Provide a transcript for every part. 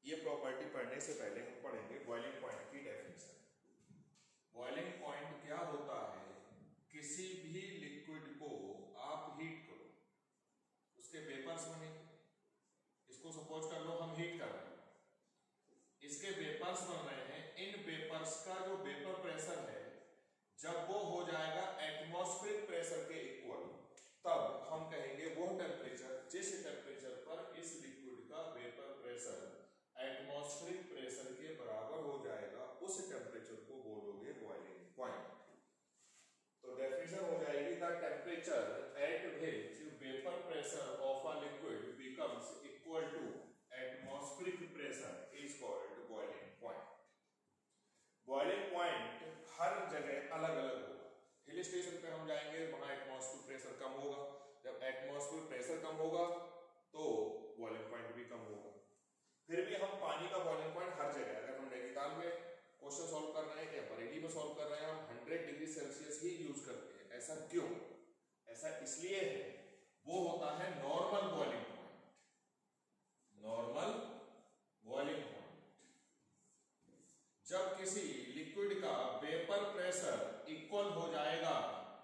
ये प्रॉपर्टी पढ़ने से पहले हम पढ़ेंगे बॉइलिंग पॉइंट की डेफिनेशन। बॉइलिंग पॉइंट क्या होता है? किसी भी लिक्विड को आप हीट करो, उसके वेपर्स बनेंगे। इसको सपोज कर लो हम हीट कर रहे हैं, इसके वेपर्स बन रहे हैं। इन वेपर्स का जो वेपर प्रेशर है, जब वो हो जाएगा एटमॉस्फेरिक प्रेशर के इक्वल, तब हम कहेंगे वो टेम्परेचर, जिस टेम्परेचर पर इस लिक्विड का वेपर प्रेशर एटमॉस्फेरिक प्रेशर के बराबर हो जाएगा, उस टेम्परेचर को बोलोगे बॉइलिंग पॉइंट। तो डेफिनेशन हो जाएगी the temperature at which vapour pressure of a liquid becomes equal to atmospheric pressure is called boiling point. Boiling point हर जगह अलग अलग होगा। हिल स्टेशन पे हम जाएंगे, वहां एटमॉस्फेरिक प्रेशर कम होगा। जब एटमॉस्फेरिक प्रेशर कम होगा तो बॉइलिंग पॉइंट भी कम होगा। फिर भी हम पानी का बॉइलिंग पॉइंट हर जगह, अगर हम नैनीताल में क्वेश्चन सॉल्व कर रहे हैं या बरेली में सॉल्व कर रहे हैं, हम 100 डिग्री सेल्सियस ही यूज करते हैं। ऐसा क्यों? ऐसा इसलिए है, वो होता है normal boiling point. Normal boiling point जब किसी लिक्विड का वेपर प्रेशर इक्वल हो जाएगा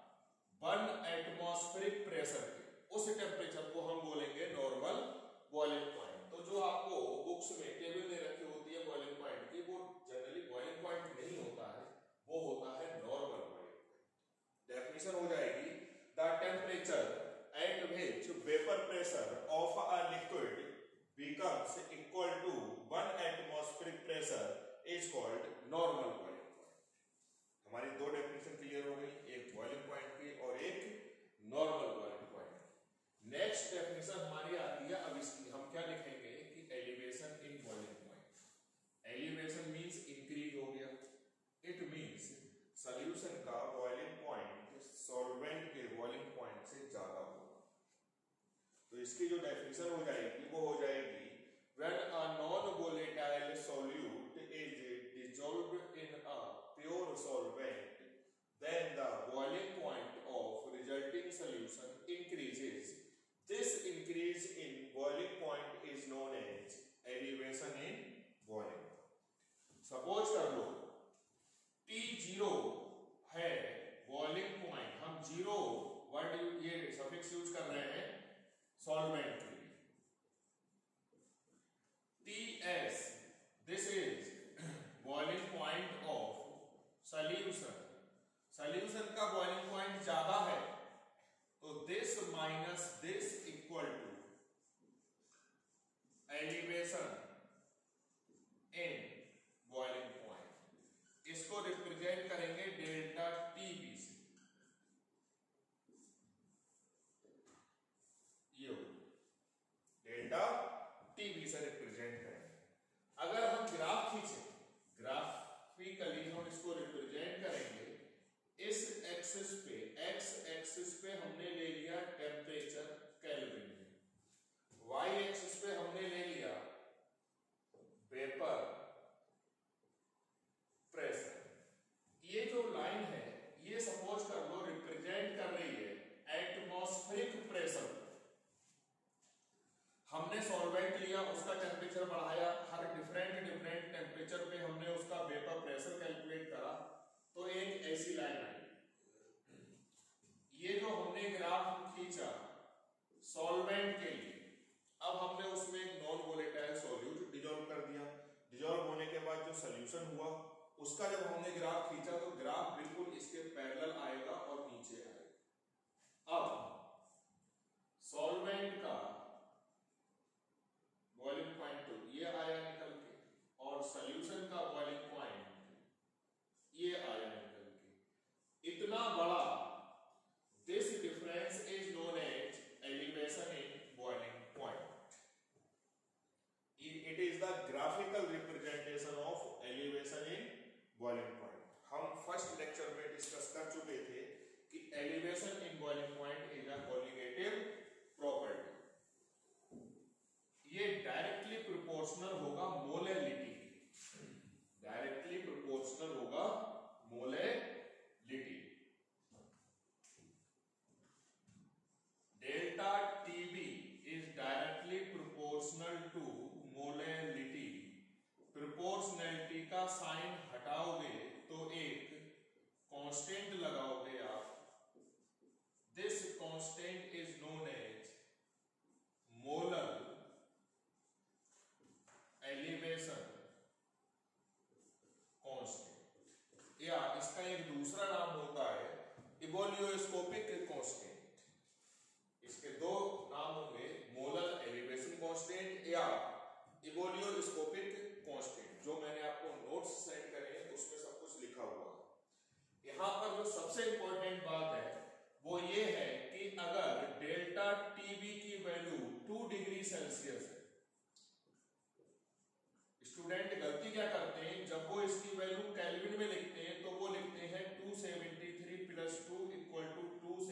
1 एटमॉस्फेरिक प्रेशर के, उस टेम्परेचर को हम बोलेंगे नॉर्मल बॉइलिंग पॉइंट। तो जो आपको बुक्स में टेबल में रखी होती है बॉइलिंग पॉइंट की, वो जनरली बॉइलिंग पॉइंट नहीं होता है, वो होता है नॉर्मल बॉइलिंग पॉइंट। डेफिनेशन हो जाएगी the temperature at which vapour pressure of a liquid becomes equal to 1 atmospheric pressure is called normal boiling point। हमारी दो डेफिनेशन क्लियर हो गई, एक बॉइलिंग पॉइंट की और एक normal boiling point. Next definition हमारी आती है, अब इसकी हम क्या लिखेंगे कि elevation in boiling point. Elevation means increase हो गया। इट मींस सॉल्यूशन का बॉइलिंग पॉइंट सॉल्वेंट के बॉइलिंग पॉइंट से ज्यादा होगा। तो इसकी जो डेफिनेशन हो जाएगी वो हो जाएगी when a non-volatile solute is dissolved in a pure solvent, then the boiling point of resulting solution increases. This increase in boiling point is known as elevation in boiling point। Suppose कर लो T0 है boiling point, हम zero word ये suffix use कर रहे हैं solvent के लिए। Ts, this is boiling point of solution। Solution का बॉइलिंग पॉइंट ज्यादा है, तो this minus this equal to elevation in boiling point. इसको रिप्रेजेंट करेंगे डेल्टा टीबी से। ये डेल्टा टीबी से रिप्रेजेंट करेंगे। अगर हम ग्राफ खींचे, ग्राफिकली हम इसको रिप्रेजेंट करेंगे, इस एक्सिस पे, एक्स एक्सिस पे हमने ले लिया टेम्परेचर केल्विन में, वाई एक्सिस पे हमने ले लिया वेपर प्रेशर। ये जो लाइन है, ये सपोज कर लो रिप्रेजेंट कर रही है एटमॉस्फेरिक प्रेशर। हमने सॉल्वेंट लिया, उसका टेम्परेचर बढ़ाया, हर डिफरेंट टेम्परेचर पे हमने उसका वेपर प्रेशर कैलकुलेट करा, तो एक ऐसी लाइन आई। ये जो हमने ग्राफ खींचा सॉल्वेंट के लिए, अब हमने उसमें एक नॉन वोलेटाइल सॉल्यूट डिजॉल्व कर दिया। डिजॉल्व होने के बाद जो सोल्यूशन हुआ, उसका जब हमने ग्राफ खींचा तो ग्राफ बिल्कुल इसके पैरेलल आएगा और नीचे आएगा। अब सॉल्वेंट का बॉइलिंग पॉइंट तो ये आया निकल के, और सॉल्यूशन का बॉइलिंग पॉइंट ये आया निकल के। इतना बड़ा, this difference is known as elevation in boiling point. It is the graphical representation of elevation in boiling point. हम फर्स्ट लेक्चर में डिस्कस कर चुके थे कि elevation in boiling point is a colligative property. ये डायरेक्टली प्रोपोर्शनल होगा molality, directly proportional होगा molality. Delta TB is directly proportional to molality proportionality का साइन हटाओगे तो एक कांस्टेंट लगाओगे आप. This constant is known as molar elevation constant, या इसका एक दूसरा नाम होता है इवोल्यूस्कोपिक कांस्टेंट. इसके दो नाम होंगे, मोलर एलिवेशन कांस्टेंट या इवोल्यूस्कोपिक कांस्टेंट. जो मैंने आपको नोट्स सेंड करे हैं उसमें सब कुछ लिखा हुआ है. यहां पर जो सबसे इंपॉर्टेंट बात है वो ये है कि अगर डेल्टा टीबी की वैल्यू 2 डिग्री सेल्सियस है, स्टूडेंट गलती क्या करते हैं, जब वो इसकी वैल्यू केल्विन में लिखते हैं तो वो लिखते हैं 273 प्लस 2 इक्वल टू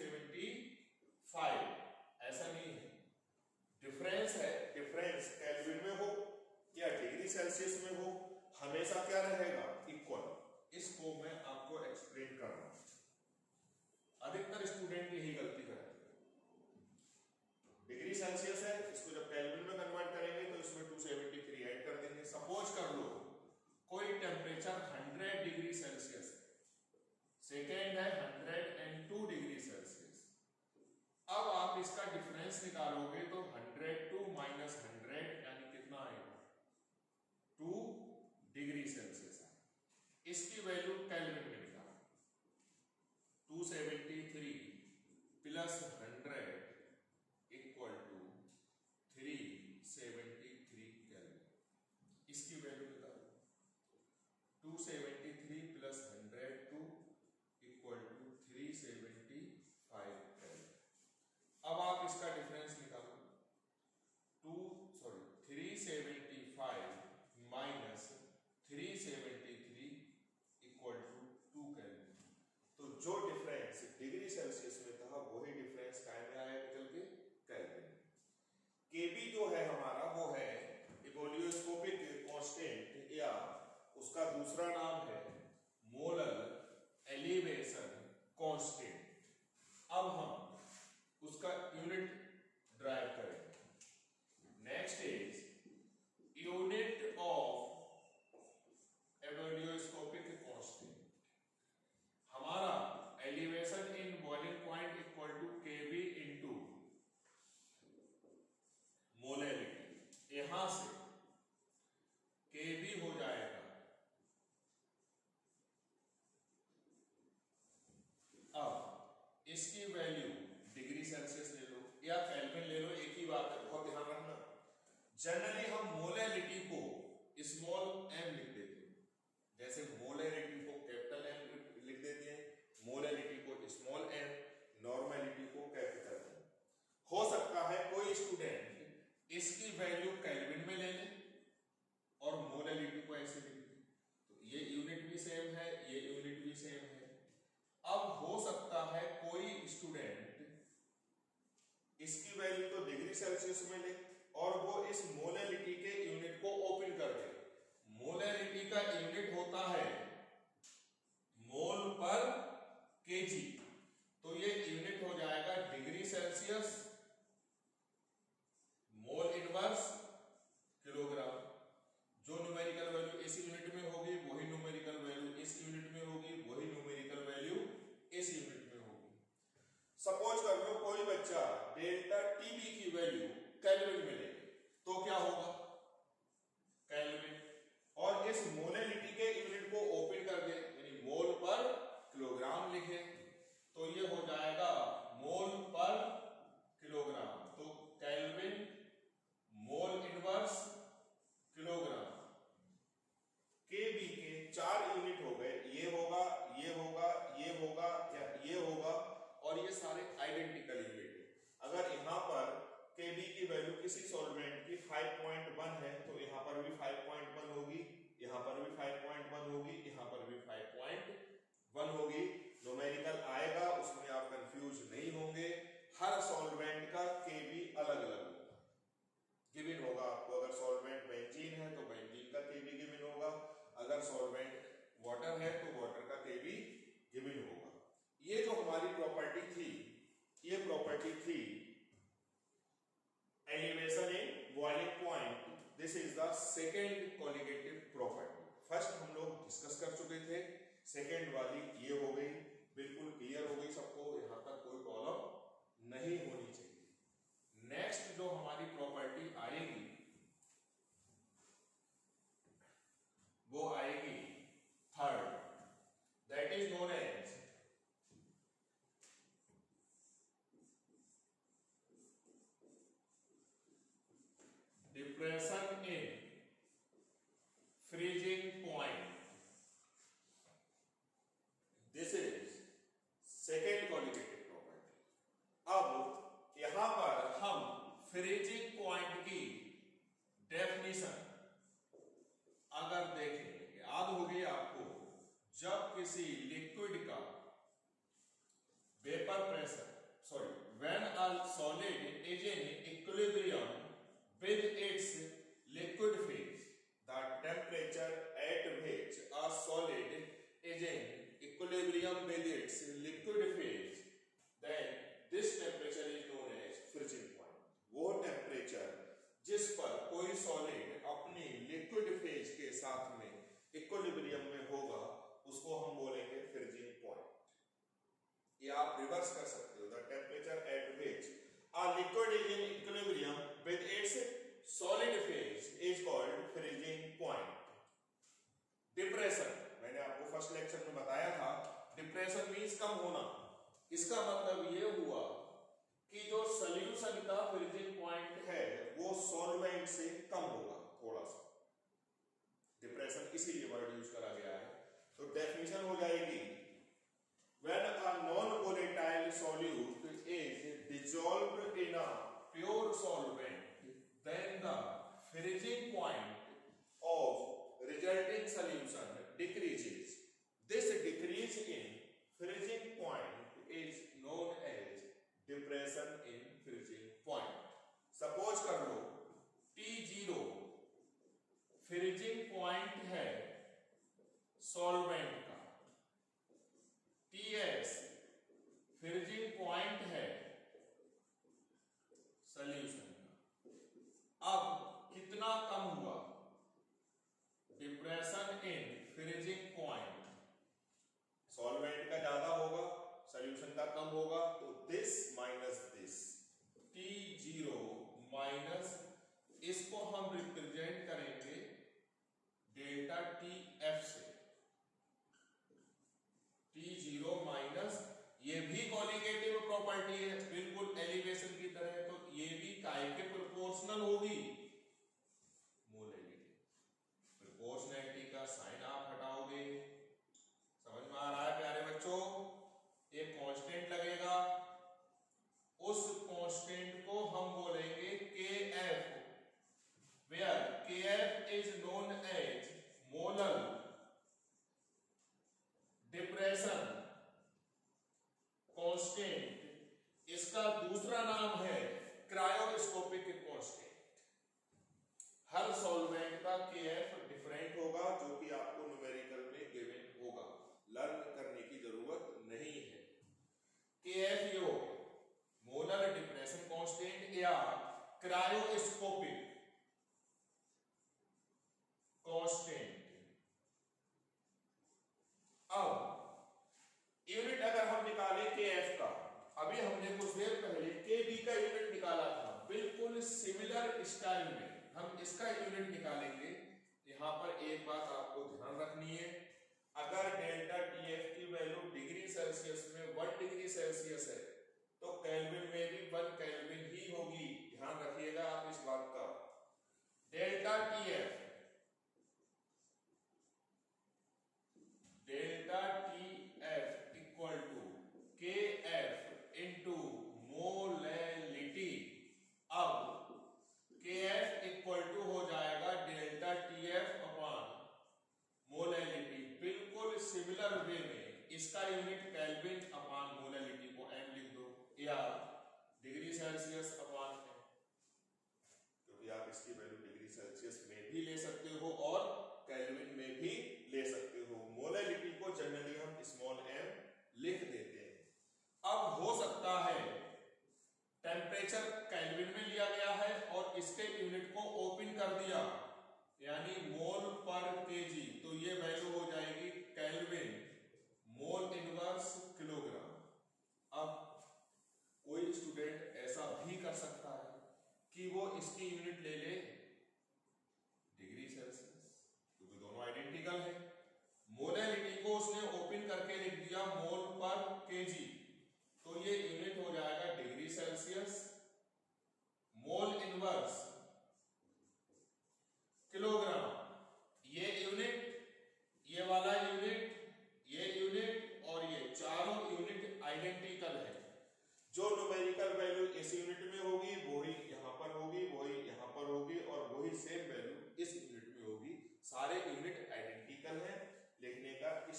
275. ऐसा नहीं है, डिफरेंस है. डिफरेंस केल्विन में हो या डिग्री सेल्सियस में हो, हमेशा क्या रहेगा, इक्वल. इसको मैं आपको एक्सप्लेन कर रहा हूं. अधिकतर स्टूडेंट यही गलती करते हैं. डिग्री सेल्सियस है, इसको जब केल्विन में कन्वर्ट करेंगे तो इसमें 273 ऐड कर देंगे. सपोज कर लो कोई टेम्परेचर 100 डिग्री सेल्सियस है, सेकेंड है 102 डिग्री सेल्सियस. अब आप इसका डिफरेंस निकालोगे तो 102 माइनस 100 यानी कितना आएगा, 2 डिग्री सेल्सियस है. इसकी वैल्यू केल्विन में निकालो. 273 प्लस 100 इक्वल टू 373 केल्विन. इसकी वैल्यू निकालो. 273 प्लस 102 इक्वल टू 375 केल्विन. अब आप इसका डिफरेंस निकालो. 375 माइनस 373 इक्वल टू 2 केल्विन. तो जो डिफरेंस डिग्री सेल्सियस में था वही डिफरेंस काय में आया निकल के, केल्विन. केबी जो है हमारा वो है इवोल्यूस्कोपिक कांस्टेंट या उसका दूसरा नाम है मोलर एलिवेशन कांस्टेंट. अब हम उसका यूनिट ड्राइव करेंगे. Next is unit of ebullioscopic constant. हमारा elevation in boiling point equal to KB into molarity. यहां से केबी हो जाएगा, अब इसकी वैल्यू डिग्री सेल्सियस ले लो या केल्विन ले लो, एक ही बात है, बहुत ध्यान रखना. जनरली हम मोलैरिटी को स्मॉल m लिख देते हैं, जैसे मोलैरिटी को कैपिटल M लिख देते हैं, मोलैरिटी को स्मॉल m, नॉर्मैलिटी को कैपिटल M. हो सकता है कोई स्टूडेंट इसकी वैल्यू केल्विन में ले ले और मोलैरिटी को ऐसे लिख दे, तो ये यूनिट भी सेम है, ये यूनिट भी सेम है. अब हो सकता है कोई स्टूडेंट इसकी वैल्यू तो डिग्री सेल्सियस में ले और वो इस मोलैरिटी के यूनिट को ओपन कर दे. मोलैरिटी का यूनिट होता है मोल पर केजी, तो ये यूनिट हो जाएगा degree Celsius mole inverse kilogram. जो न्यूमेरिकल वैल्यू इस यूनिट में होगी वही न्यूमेरिकल वैल्यू इस यूनिट में होगी, वही न्यूमेरिकल वैल्यू इस यूनिट में होगी. सपोज कर लो कोई बच्चा डेल्टा टीबी की वैल्यू केल्विन में ले तो क्या होगा, केल्विन, और इस मोलैरिटी के यूनिट को ओपन कर दे यानी मोल पर किलोग्राम लिखे तो ये हो जाएगा मोल पर किलोग्राम. तो Kelvin mole inverse kilogram. KB के 4 यूनिट हो गए, ये होगा, ये होगा, ये होगा या ये होगा, और ये सारे आइडेंटिकल यूनिट है. अगर यहां पर केबी की वैल्यू किसी सॉल्वेंट की 5.1 है तो यहां पर भी 5.1 होगी, यहां पर भी 5.1 होगी, यहां पर भी 5.1 होगी. न्यूमेरिकल आएगा उसमें आप कंफ्यूज नहीं होंगे. हर सॉल्वेंट का केबी अलग अलग होगा, गिवन होगा आपको. अगर सॉल्वेंट बेंजीन है तो बेंजीन का केबी गिवन होगा, अगर सॉल्वेंट वाटर है तो वाटर का केबी गिवन होगा. ये जो हमारी प्रॉपर्टी थी, ये प्रॉपर्टी थी elevation in boiling point. This is the second colligative property. First हम लोग डिस्कस कर चुके थे, सेकेंड वाली ये हो गई, बिल्कुल क्लियर हो गई सबको, यहां तक कोई प्रॉब्लम नहीं होनी चाहिए। नेक्स्ट जो हमारी प्रॉपर्टी आएगी वो आएगी third, that is known as depression in freezing point. This is second colligative property. अब यहां पर हम फ्रीजिंग पॉइंट की डेफिनेशन अगर देखें, याद होगी आपको, जब किसी लिक्विड का vapour pressure, sorry, when a solid is in equilibrium with its liquid phase, the temperature at which a solid is in equilibrium with its liquid phase, then this temperature is known as freezing point। वो temperature जिस पर कोई solid अपनी liquid phase के साथ में equilibrium में होगा उसको हम बोलेंगे फ्रीजिंग पॉइंट। ये आप रिवर्स कर सकते हो, the temperature at which a liquid is in equilibrium with its solid phase is called freezing point। Depression, मैंने आपको फर्स्ट लेक्चर में बताया था, डिप्रेशन मींस कम होना। इसका मतलब ये हुआ कि जो सॉल्यूशन का फ्रीजिंग पॉइंट है वो सॉल्वेंट से कम होगा थोड़ा सा। डिप्रेशन इसीलिए वर्ड यूज करा गया है। तो डेफिनेशन हो जाएगी, when a non-volatile solute is dissolved in a pure solvent, then the freezing point of resulting solution decreases। This decrease in freezing point is known as depression in freezing point। Suppose कर लो T0 freezing point है solvent का, TS freezing point है solution का। अब कितना कम हुआ depression in freezing point, solvent का ज्यादा होगा सॉल्यूशन का कम होगा, तो this minus this, T0 minus, इसको हम रिप्रेजेंट करेंगे डेल्टा TF से। T0 माइनस, ये भी कॉलिगेटिव प्रॉपर्टी है बिल्कुल एलिवेशन की तरह, तो ये भी काय के प्रोपोर्शनल होगी, मोलैलिटी। प्रोपोर्शनैलिटी का साइन आप हटाओगे, समझ में आ रहा है प्यारे बच्चों? एक कांस्टेंट लगेगा, उस कांस्टेंट को हम बोलेंगे KF, where KF is known as molar depression constant. इसका दूसरा नाम है क्रायोस्कोपिक कांस्टेंट। हर सॉल्वेंट का KF डिफरेंट होगा, जो कि आपको न्यूमेरिकल में गिवन होगा, लर्न करने की जरूरत नहीं है। KF ये हो गया मोलर डिप्रेशन कांस्टेंट या क्रायोस्कोपिक कांस्टेंट। अब यूनिट अगर हम निकाले KF का, अभी हमने कुछ देर पहले KB का यूनिट निकाला था, बिल्कुल सिमिलर स्टाइल में हम इसका यूनिट निकालेंगे। यहां पर एक बात आपको ध्यान रखनी है, अगर डेल्टा TF की वैल्यू डिग्री सेल्सियस में 1 डिग्री सेल्सियस है तो केल्विन में भी 1 केल्विन ही होगी। ध्यान रखिएगा आप इस बात का। Delta TF equal to KF into molality. अब KF इक्वल टू हो जाएगा डेल्टा TF अपॉन मोलैलिटी। बिल्कुल सिमिलर वे में इसका यूनिट केल्विन अपॉन मोलैलिटी को M लिख दो, या डिग्री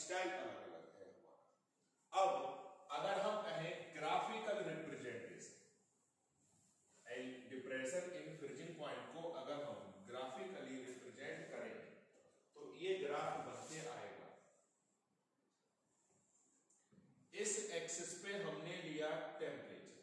स्टाइल अलग अलग है हमारा। अब अगर हम कहें graphical representation, depression in freezing point को अगर हम ग्राफिकली रिप्रेजेंट करें तो ये ग्राफ बनते आएगा। इस एक्सिस पे हमने लिया टेम्परेचर,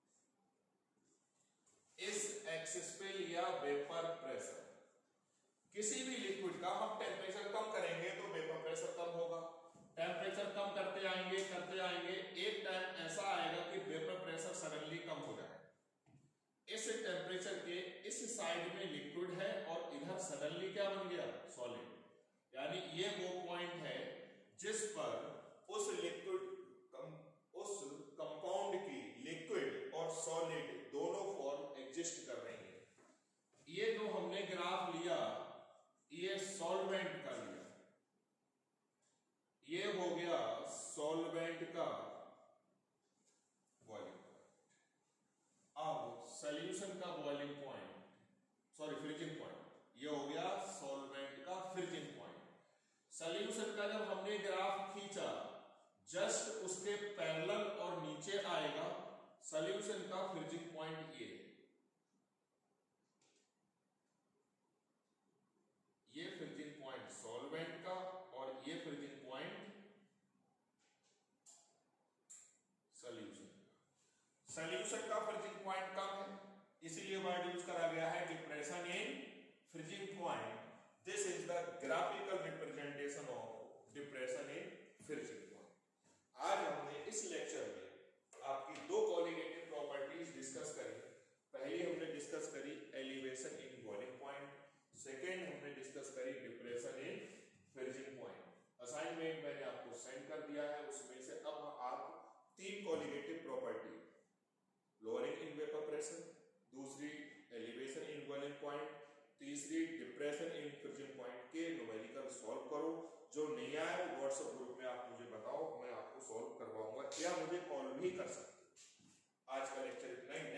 इस एक्सिस पे लिया वेपर प्रेशर। किसी भी लिक्विड का हम टेम्परेचर कम करेंगे तो वेपर प्रेशर कम होगा, टेम्परेचर कम करते आएंगे, एक टाइम ऐसा आएगा कि वेपर प्रेशर सडनली कम हो जाए। इस टेम्परेचर के इस साइड में लिक्विड है और इधर सडनली क्या बन गया, सॉलिड। यानी ये वो पॉइंट है जिस पर उस लिक्विड उस कंपाउंड की लिक्विड और सॉलिड दोनों फॉर्म एग्जिस्ट कर रही है। ये जो हमने ग्राफ लिया ये सॉल्वेंट का लिया, ये हो गया सॉल्वेंट का बॉइलिंग पॉइंट। अब सॉल्यूशन का boiling point, sorry freezing point, ये हो गया सॉल्वेंट का फ्रीजिंग पॉइंट। सॉल्यूशन का जब हमने ग्राफ खींचा जस्ट उसके पैरेलल और नीचे आएगा सॉल्यूशन का फ्रीजिंग पॉइंट, ये फ्रीजिंग पॉइंट सॉल्वेंट का और ये फ्रीजिंग पॉइंट सॉल्यूशन का। सॉल्यूशन का फ्रीजिंग पॉइंट कम है इसीलिए वर्ड यूज करा गया है depression in freezing point. This is the graphical representation of depression in freezing point. आज हमने इस लेक्चर में आपकी दो कोलिगेटिव प्रॉपर्टीज डिस्कस करी। पहली हमने डिस्कस करी elevation in boiling point, second हमने डिस्कस करी depression in freezing point. Assignment मैंने आपको सेंड कर दिया है, उसमें से अब आप तीन colligative property, lowering in vapour pressure, दूसरी एलिवेशन इन बॉइलिंग पॉइंट, तीसरी डिप्रेशन इन फ्रीजिंग पॉइंट के न्यूमेरिकल सॉल्व करो। जो नहीं आया वो व्हाट्सएप ग्रुप में आप मुझे बताओ, मैं आपको सॉल्व करवाऊंगा या मुझे कॉल भी कर सकते हो। आज का लेक्चर इतना ही।